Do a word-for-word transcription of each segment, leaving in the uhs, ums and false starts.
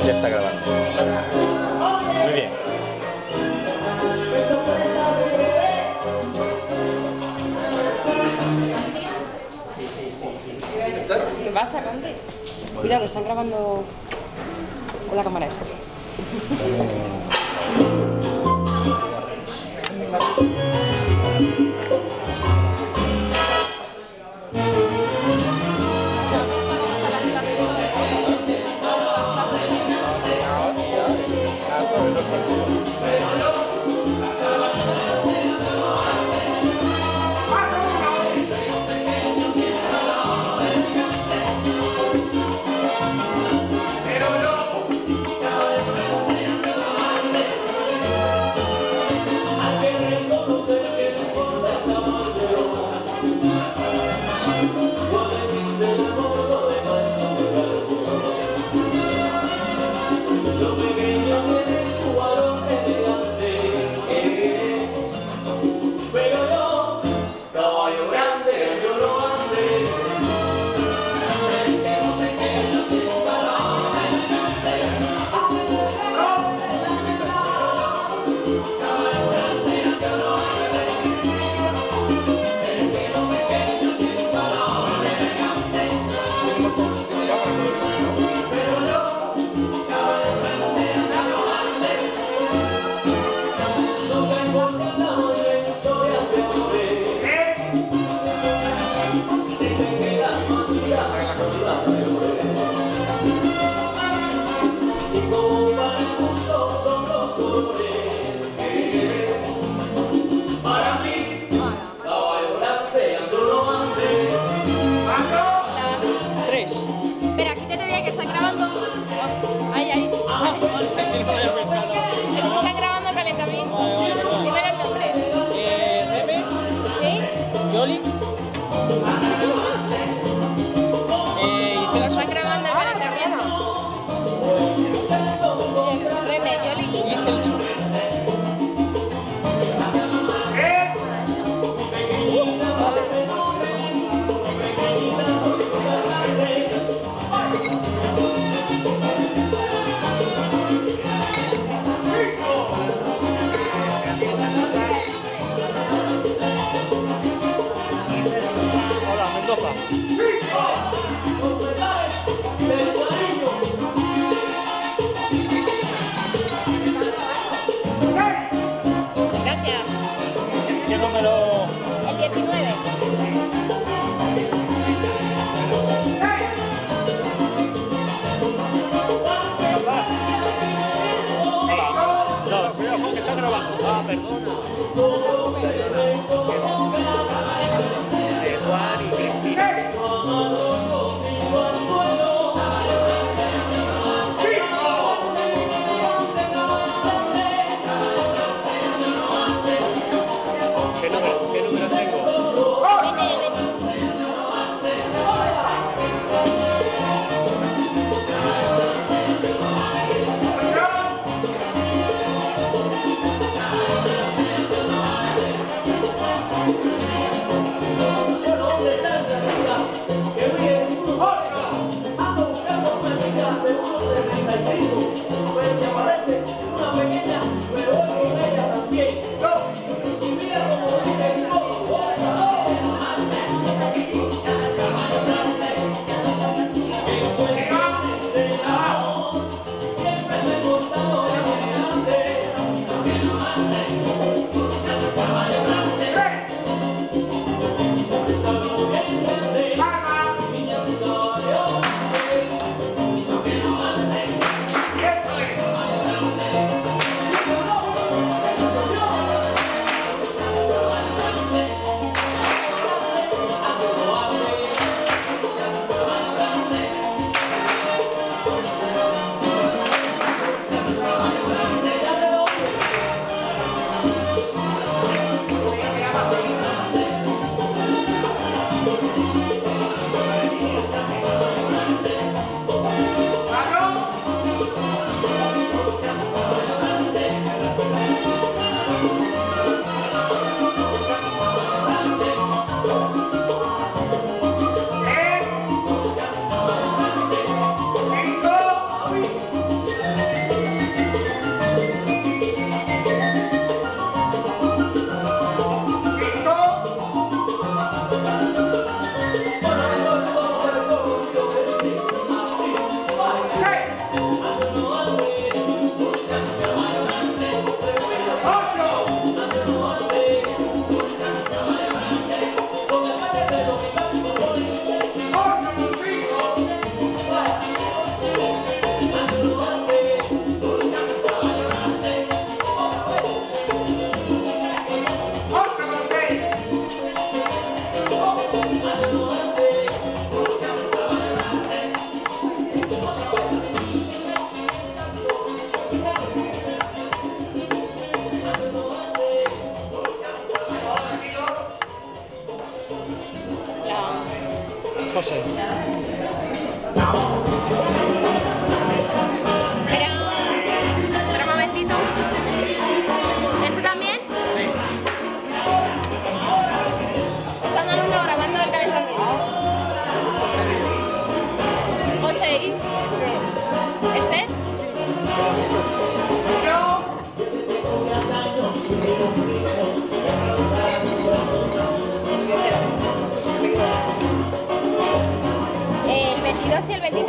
Ya está grabando. Muy bien. ¿Qué pasa, Conde? Cuidado, que están grabando con la cámara esta.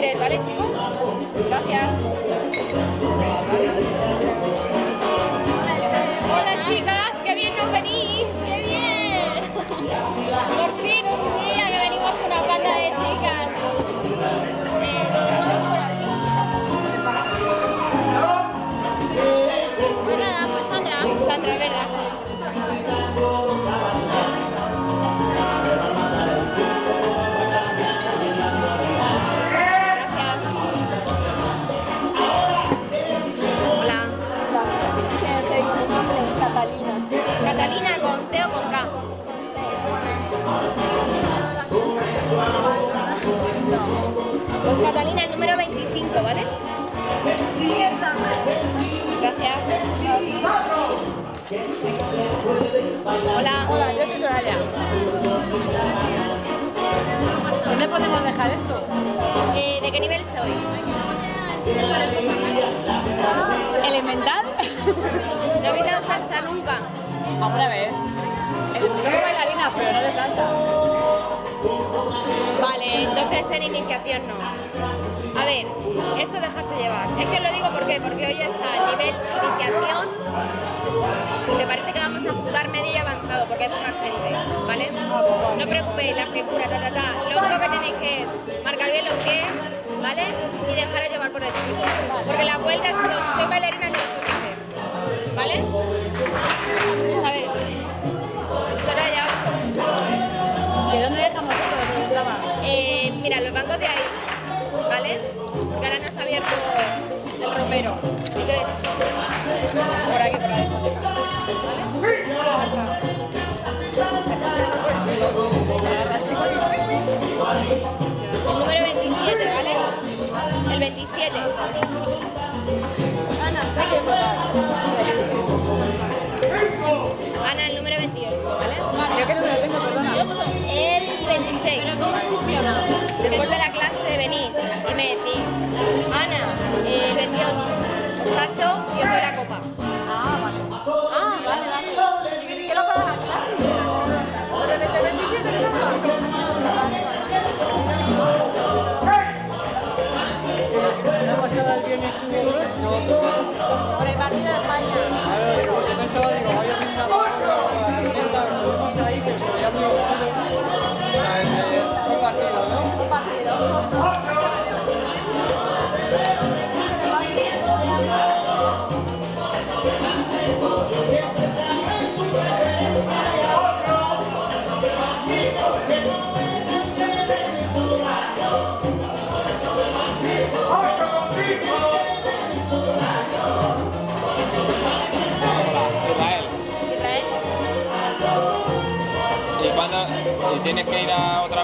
veintitrés, ¿vale, chicos? Gracias. Hola, chicas, qué bien nos venís, qué bien. Por fin un día que venimos con una banda de chicas. Eh, lo dejamos por aquí. Pues nada, pues Sandra. Sandra, ¿verdad? Catalina. Catalina con C o con K. Pues Catalina, el número veinticinco, ¿vale? Gracias. Hola. Hola, yo soy Soraya. ¿Dónde podemos dejar esto? Eh, ¿De qué nivel sois? ¿Elemental? ¿No habéis dado salsa nunca? Hombre, a ver. Somos bailarinas, pero no de salsa. Vale, entonces en iniciación no. A ver, esto dejarse llevar. Es que os lo digo ¿por qué? Porque hoy está el nivel iniciación y me parece que vamos a jugar medio y avanzado porque hay poca gente, ¿vale? No preocupéis, la figura, ta, ta, ta. Lo único que tenéis que es marcar bien los pies, ¿vale? Y dejaros llevar por el chico. Porque la vuelta, si no soy bailarina, yo lo sé hacer, ¿vale? ¿Sabes? Será ya ocho. ¿De dónde dejamos esto? Me preguntaba. Eh, mira, los bancos de ahí, ¿vale? Porque ahora nos ha abierto el ropero. Entonces, por aquí, por la discoteca. El número veintisiete, ¿vale? El veintisiete. Ana, hay que votar. Ana, el número veintiocho, ¿vale? ¿Yo qué número tengo? Perdona. El veintiséis. Después de la clase venís y me decís, Ana, el veintiocho, os tacho y os doy la copa. Ah, vale. Ah, vale, vale. ¿Y qué lo paga la clase? ¿La pasada el viernes hubo no? Por el partido de España. A ver, yo pensaba, digo, vaya pintado con la tormenta, estuvimos ahí, que se veía muy oscuro. O sea, es un partido, ¿no? Un partido. Israel. Israel. ¿Y cuándo? ¿Y tienes que ir a otra